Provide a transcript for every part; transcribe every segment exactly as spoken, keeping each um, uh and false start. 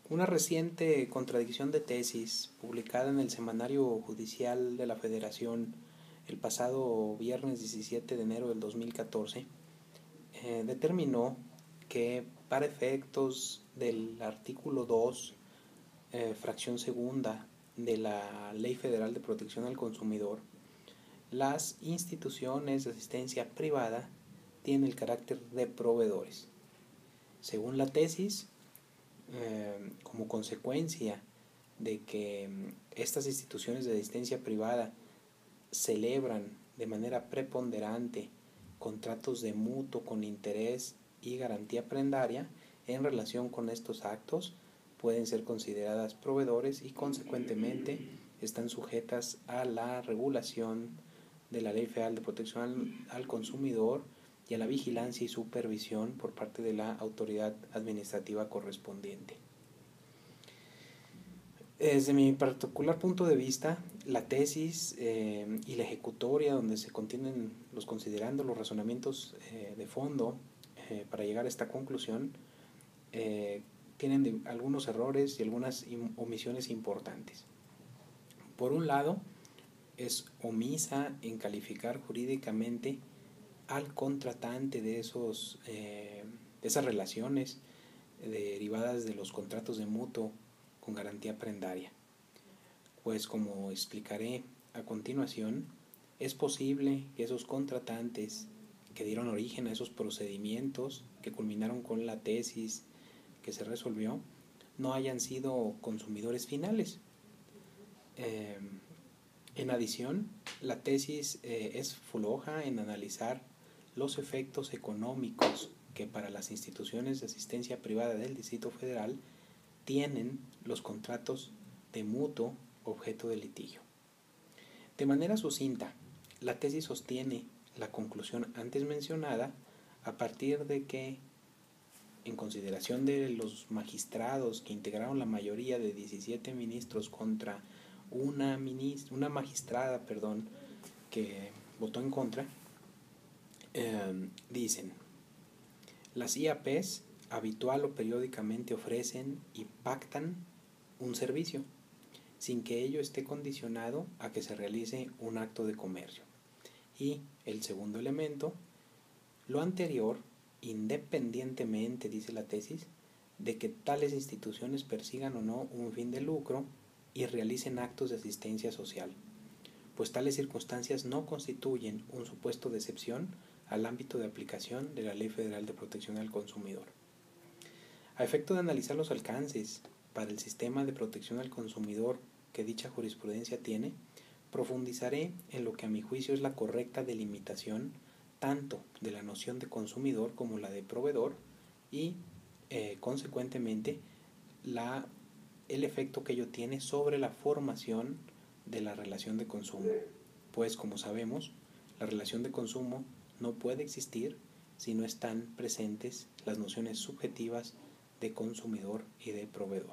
Una reciente contradicción de tesis, publicada en el Semanario Judicial de la Federación el pasado viernes diecisiete de enero del dos mil catorce, eh, determinó que para efectos del artículo dos, eh, fracción segunda de la Ley Federal de Protección al Consumidor, las instituciones de asistencia privada tienen el carácter de proveedores. Según la tesis, eh, como consecuencia de que estas instituciones de asistencia privada celebran de manera preponderante contratos de mutuo con interés y garantía prendaria, en relación con estos actos pueden ser consideradas proveedores y consecuentemente están sujetas a la regulación de la Ley Federal de Protección al Consumidor y a la vigilancia y supervisión por parte de la autoridad administrativa correspondiente. Desde mi particular punto de vista, la tesis eh, y la ejecutoria, donde se contienen los considerandos, los razonamientos eh, de fondo eh, para llegar a esta conclusión, eh, tienen de, algunos errores y algunas omisiones importantes. Por un lado, es omisa en calificar jurídicamente al contratante de, esos, eh, de esas relaciones derivadas de los contratos de mutuo con garantía prendaria. Pues como explicaré a continuación, es posible que esos contratantes que dieron origen a esos procedimientos que culminaron con la tesis que se resolvió no hayan sido consumidores finales. Eh, en adición, la tesis eh, es floja en analizar los efectos económicos que para las instituciones de asistencia privada del Distrito Federal tienen los contratos de mutuo objeto de litigio. De manera sucinta, la tesis sostiene la conclusión antes mencionada a partir de que, en consideración de los magistrados que integraron la mayoría de diecisiete ministros contra una, ministra, una magistrada perdón, que votó en contra, eh, dicen: las I A Pes habitual o periódicamente ofrecen y pactan un servicio, sin que ello esté condicionado a que se realice un acto de comercio. Y el segundo elemento, lo anterior, independientemente, dice la tesis, de que tales instituciones persigan o no un fin de lucro y realicen actos de asistencia social, pues tales circunstancias no constituyen un supuesto de excepción al ámbito de aplicación de la Ley Federal de Protección al Consumidor. A efecto de analizar los alcances para el sistema de protección al consumidor que dicha jurisprudencia tiene, profundizaré en lo que a mi juicio es la correcta delimitación tanto de la noción de consumidor como la de proveedor y, eh, consecuentemente, la, el efecto que ello tiene sobre la formación de la relación de consumo. Pues, como sabemos, la relación de consumo no puede existir si no están presentes las nociones subjetivas de consumidor y de proveedor.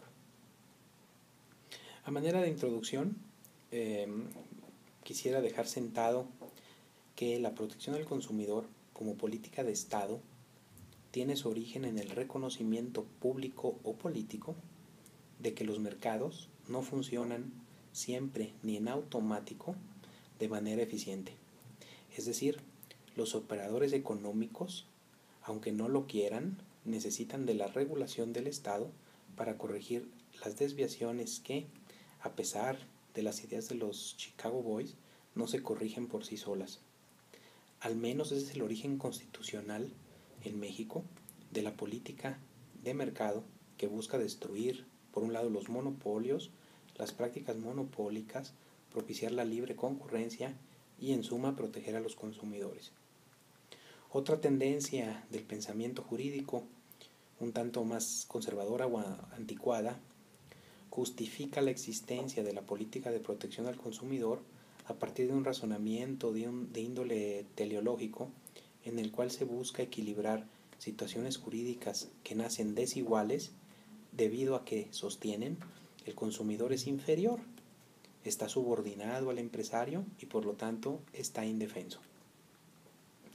A manera de introducción, eh, quisiera dejar sentado que la protección al consumidor como política de Estado tiene su origen en el reconocimiento público o político de que los mercados no funcionan siempre ni en automático de manera eficiente. Es decir, los operadores económicos, aunque no lo quieran, necesitan de la regulación del Estado para corregir las desviaciones que, a pesar de las ideas de los Chicago Boys, no se corrigen por sí solas. Al menos ese es el origen constitucional en México de la política de mercado que busca destruir, por un lado, los monopolios, las prácticas monopólicas, propiciar la libre concurrencia y, en suma, proteger a los consumidores. Otra tendencia del pensamiento jurídico, un tanto más conservadora o anticuada, justifica la existencia de la política de protección al consumidor a partir de un razonamiento de, un, de índole teleológico en el cual se busca equilibrar situaciones jurídicas que nacen desiguales debido a que, sostienen, el consumidor es inferior, está subordinado al empresario y por lo tanto está indefenso.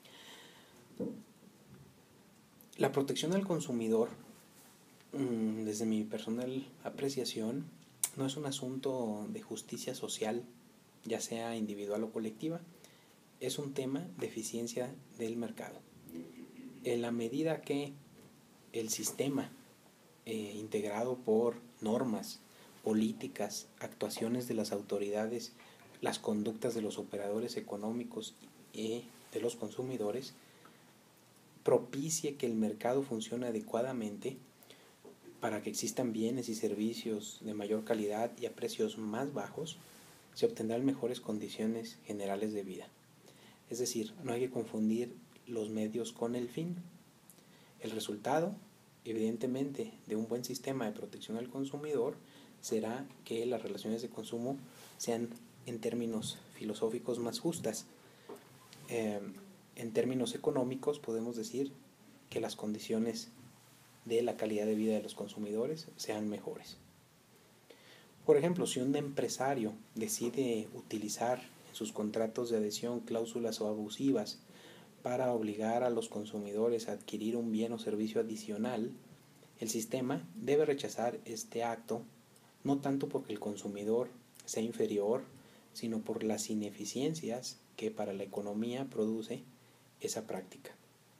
La protección al consumidor, desde desde mi personal apreciación, no es un asunto de justicia social, ya sea individual o colectiva, es un tema de eficiencia del mercado. En la medida que el sistema eh, integrado por normas, políticas, actuaciones de las autoridades, las conductas de los operadores económicos y de los consumidores, propicie que el mercado funcione adecuadamente para que existan bienes y servicios de mayor calidad y a precios más bajos, se obtendrán mejores condiciones generales de vida. Es decir, no hay que confundir los medios con el fin. El resultado, evidentemente, de un buen sistema de protección al consumidor será que las relaciones de consumo sean, en términos filosóficos, más justas. Eh, en términos económicos, podemos decir que las condiciones de la calidad de vida de los consumidores sean mejores. Por ejemplo, si un empresario decide utilizar en sus contratos de adhesión cláusulas abusivas para obligar a los consumidores a adquirir un bien o servicio adicional, el sistema debe rechazar este acto no tanto porque el consumidor sea inferior, sino por las ineficiencias que para la economía produce esa práctica.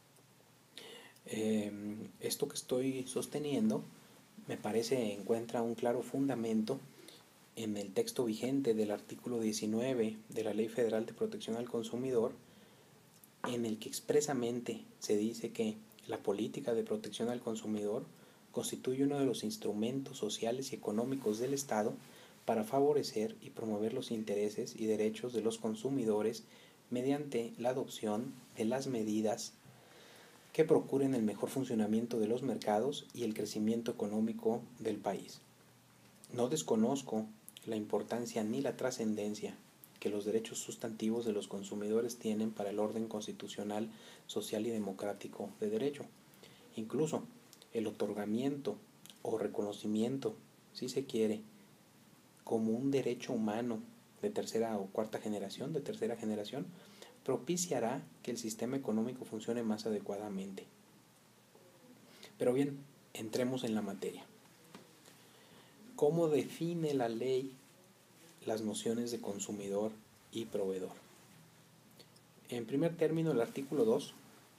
Eh, esto que estoy sosteniendo me parece encuentra un claro fundamento en el texto vigente del artículo diecinueve de la Ley Federal de Protección al Consumidor, en el que expresamente se dice que la política de protección al consumidor constituye uno de los instrumentos sociales y económicos del Estado para favorecer y promover los intereses y derechos de los consumidores mediante la adopción de las medidas que procuren el mejor funcionamiento de los mercados y el crecimiento económico del país. No desconozco la importancia ni la trascendencia que los derechos sustantivos de los consumidores tienen para el orden constitucional, social y democrático de derecho. Incluso el otorgamiento o reconocimiento, si se quiere, como un derecho humano de tercera o cuarta generación, de tercera generación, propiciará que el sistema económico funcione más adecuadamente. Pero bien, entremos en la materia. ¿Cómo define la ley las nociones de consumidor y proveedor? En primer término, el artículo dos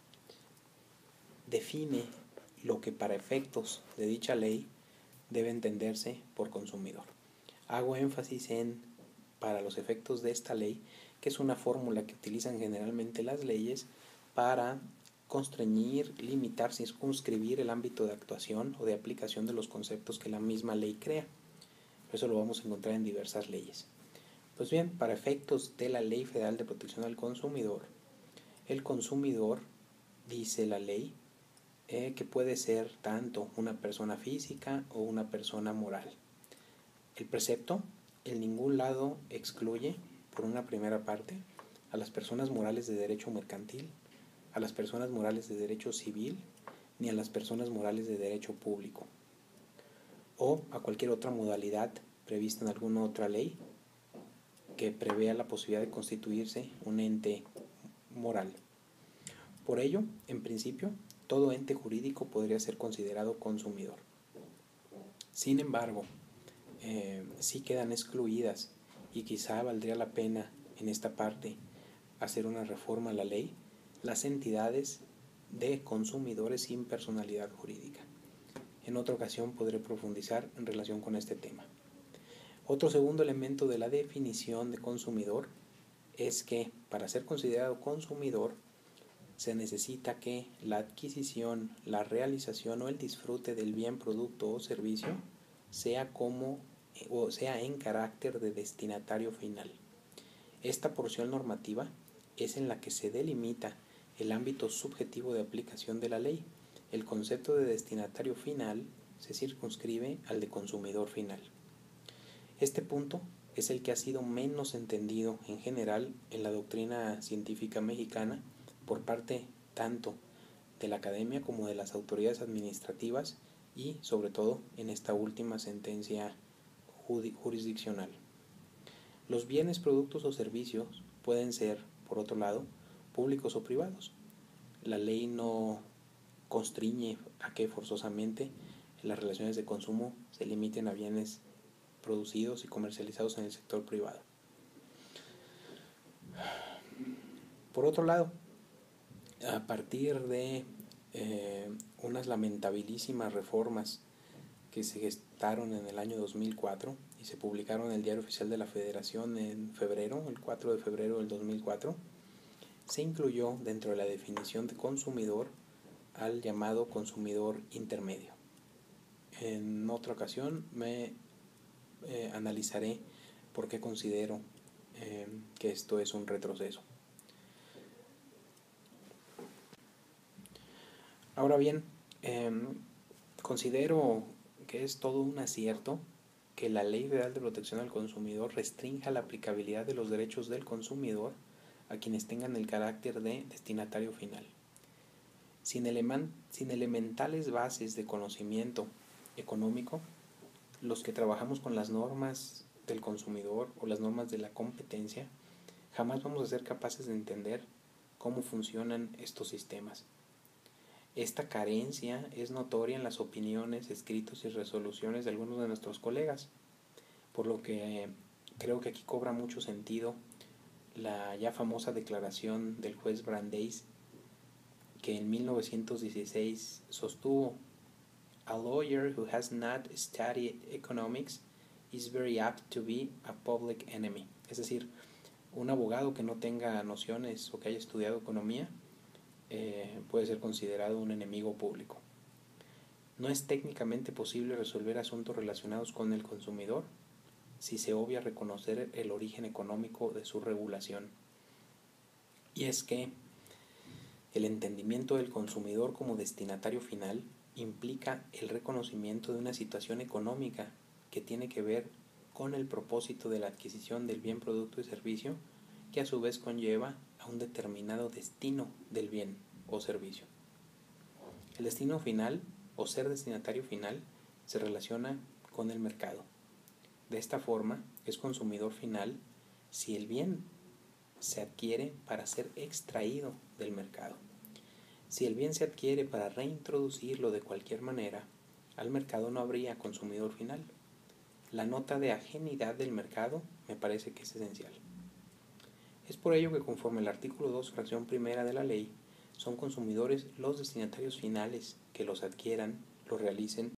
define lo que para efectos de dicha ley debe entenderse por consumidor. Hago énfasis en, para los efectos de esta ley, que es una fórmula que utilizan generalmente las leyes para constreñir, limitar, circunscribir el ámbito de actuación o de aplicación de los conceptos que la misma ley crea. Eso lo vamos a encontrar en diversas leyes. Pues bien, para efectos de la Ley Federal de Protección al Consumidor, el consumidor, dice la ley, eh, que puede ser tanto una persona física o una persona moral. El precepto en ningún lado excluye, por una primera parte, a las personas morales de derecho mercantil, a las personas morales de derecho civil, ni a las personas morales de derecho público, o a cualquier otra modalidad prevista en alguna otra ley que prevea la posibilidad de constituirse un ente moral. Por ello, en principio, todo ente jurídico podría ser considerado consumidor. Sin embargo, eh, sí quedan excluidas, y quizá valdría la pena en esta parte hacer una reforma a la ley, las entidades de consumidores sin personalidad jurídica. En otra ocasión podré profundizar en relación con este tema. Otro segundo elemento de la definición de consumidor es que para ser considerado consumidor se necesita que la adquisición, la realización o el disfrute del bien, producto o servicio sea como o sea en carácter de destinatario final. Esta porción normativa es en la que se delimita el ámbito subjetivo de aplicación de la ley. El concepto de destinatario final se circunscribe al de consumidor final. Este punto es el que ha sido menos entendido en general en la doctrina científica mexicana por parte tanto de la academia como de las autoridades administrativas y sobre todo en esta última sentencia jurisdiccional. Los bienes, productos o servicios pueden ser, por otro lado, públicos o privados. La ley no constriñe a que forzosamente las relaciones de consumo se limiten a bienes producidos y comercializados en el sector privado. Por otro lado, a partir de eh, unas lamentabilísimas reformas que se gestaron en el año dos mil cuatro y se publicaron en el Diario Oficial de la Federación en febrero, el cuatro de febrero del dos mil cuatro, se incluyó dentro de la definición de consumidor al llamado consumidor intermedio. En otra ocasión me eh, analizaré por qué considero eh, que esto es un retroceso. Ahora bien, eh, considero que es todo un acierto que la Ley Federal de Protección al Consumidor restrinja la aplicabilidad de los derechos del consumidor a quienes tengan el carácter de destinatario final. Sin, eleman, sin elementales bases de conocimiento económico, los que trabajamos con las normas del consumidor o las normas de la competencia, jamás vamos a ser capaces de entender cómo funcionan estos sistemas. Esta carencia es notoria en las opiniones, escritos y resoluciones de algunos de nuestros colegas, por lo que eh, creo que aquí cobra mucho sentido la ya famosa declaración del juez Brandeis, que en mil novecientos dieciséis sostuvo: "A lawyer who has not studied economics is very apt to be a public enemy". Es decir, un abogado que no tenga nociones o que haya estudiado economía eh, puede ser considerado un enemigo público. No es técnicamente posible resolver asuntos relacionados con el consumidor si se obvia reconocer el origen económico de su regulación. Y es que el entendimiento del consumidor como destinatario final implica el reconocimiento de una situación económica que tiene que ver con el propósito de la adquisición del bien, producto y servicio, que a su vez conlleva a un determinado destino del bien o servicio. El destino final o ser destinatario final se relaciona con el mercado. De esta forma, es consumidor final si el bien se adquiere para ser extraído del mercado. Si el bien se adquiere para reintroducirlo de cualquier manera, al mercado no habría consumidor final. La nota de ajenidad del mercado me parece que es esencial. Es por ello que conforme el artículo dos, fracción primera de la ley, son consumidores los destinatarios finales que los adquieran, los realicen